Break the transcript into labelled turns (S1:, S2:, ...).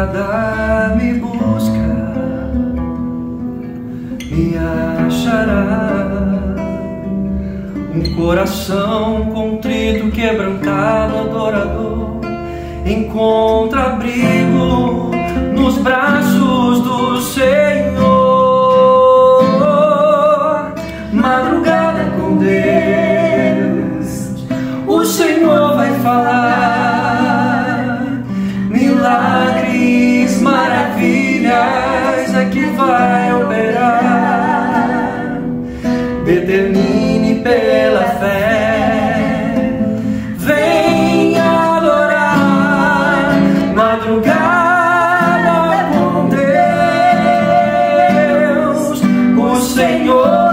S1: madrugada me busca, me achará. Um coração contrito, quebrantado, adorador, encontra abrigo nos braços do Senhor. Madrugada com Deus, o Senhor vai falar. Milagres, maravilhas é que vai operar. Determine pela fé, vem adorar. Madrugada com Deus, o Senhor